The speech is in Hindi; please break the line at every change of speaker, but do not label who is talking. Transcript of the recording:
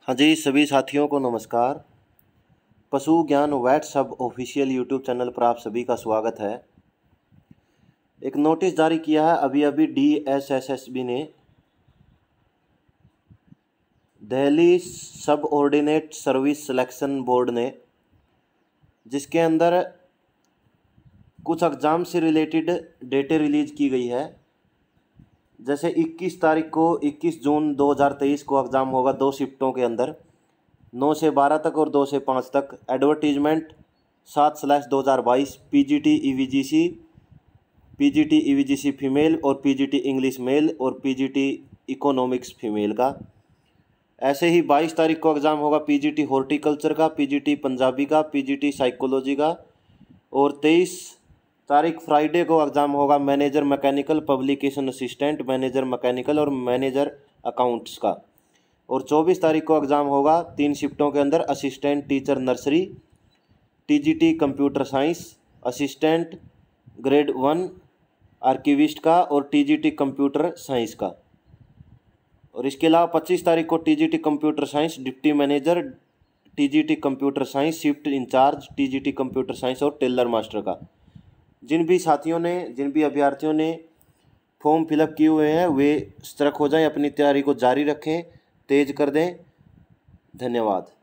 हाँ जी, सभी साथियों को नमस्कार। पशु ज्ञान व्हाट्सएप ऑफिशियल यूट्यूब चैनल पर आप सभी का स्वागत है। एक नोटिस जारी किया है अभी अभी DSSSB ने, दिल्ली सब ऑर्डिनेट सर्विस सिलेक्शन बोर्ड ने, जिसके अंदर कुछ एग्ज़ाम से रिलेटेड डेटे रिलीज़ की गई है। जैसे 21 जून 2023 को एग्ज़ाम होगा 2 शिफ्टों के अंदर, 9 से 12 तक और 2 से 5 तक। एडवर्टीजमेंट 7/2022 PGT EVGC फीमेल और PGT इंग्लिश मेल और PGT इकोनॉमिक्स फीमेल का। ऐसे ही 22 तारीख को एग्ज़ाम होगा PGT हॉर्टिकल्चर का, PGT पंजाबी का, PGT साइकोलॉजी का। और 23 तारीख फ्राइडे को एग्ज़ाम होगा manager mechanical, publication assistant, manager mechanical और मैनेजर अकाउंट्स का। और 24 तारीख को एग्ज़ाम होगा 3 शिफ्टों के अंदर assistant teacher nursery, TGT computer science, assistant grade 1 archivist का और TGT कंप्यूटर साइंस का। और इसके अलावा 25 तारीख को TGT computer science deputy manager, TGT computer science shift in charge, TGT computer science और टेलर मास्टर का। जिन भी अभ्यर्थियों ने फॉर्म फिलअप किए हुए हैं वे सतर्क हो जाएं, अपनी तैयारी को जारी रखें, तेज कर दें। धन्यवाद।